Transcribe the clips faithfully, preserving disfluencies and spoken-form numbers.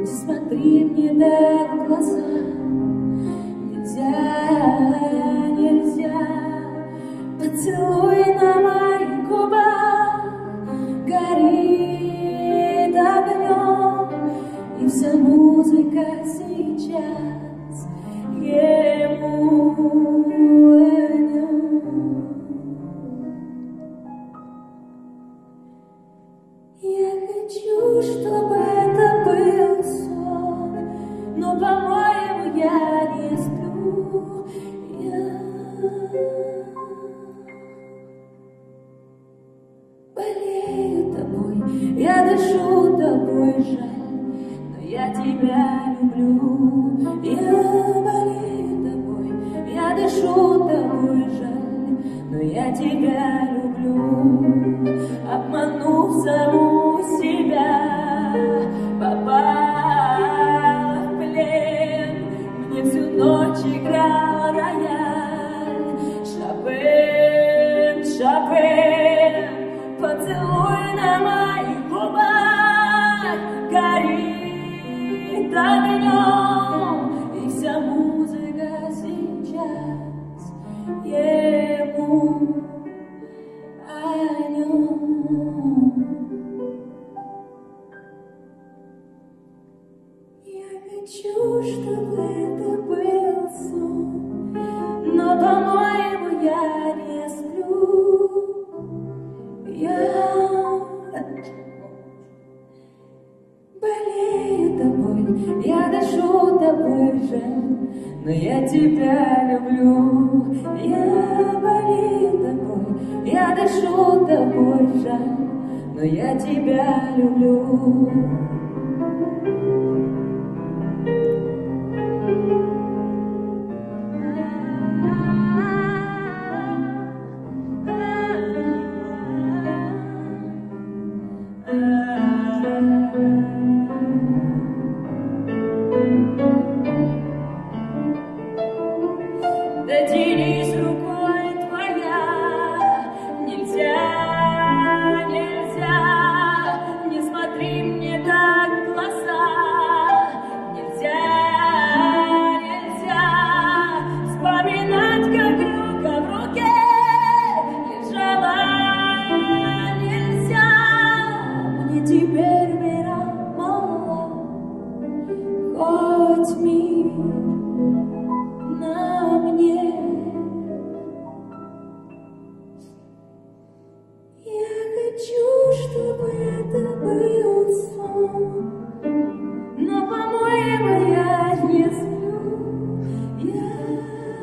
Не смотри мне так в глаза. Нельзя, нельзя. Поцелуй на моих губах горит огнем, и вся музыка сейчас ему идет. Я хочу, чтобы это был сон, но, по-моему, я не сплю. Я болею тобой, я дышу тобой, жаль, но я тебя люблю. Я болею тобой, я дышу тобой, жаль, но я тебя люблю. Обманув саму себя, попала в плен, мне всю ночь играл рояль. Шопен, Шопен, поцелуй на моих губах горит огнем, и вся музыка сейчас ему о нем. Я хочу, чтобы это был сон, но, по-моему, я не сплю. Я болею тобой, я дышу тобой, жаль, но я тебя люблю. Я болею тобой, я дышу тобой, жаль, но я тебя люблю. Дотерись рукой твоя, нельзя, нельзя, не смотри мне так в глаза. Нельзя, нельзя, вспоминать, как рука в руке лежала. Нельзя, мне теперь мира мало, хоть мир на мне. Я хочу, чтобы это был сон, но, по-моему, я не сплю. Я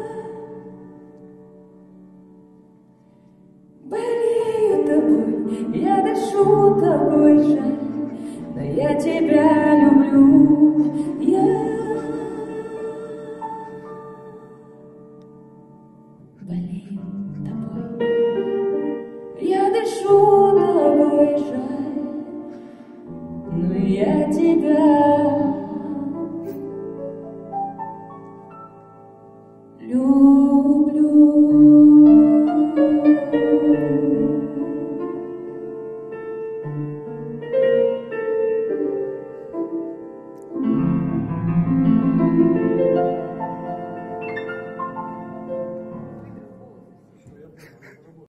болею тобой, я дышу тобой, жаль, но я тебя люблю. Я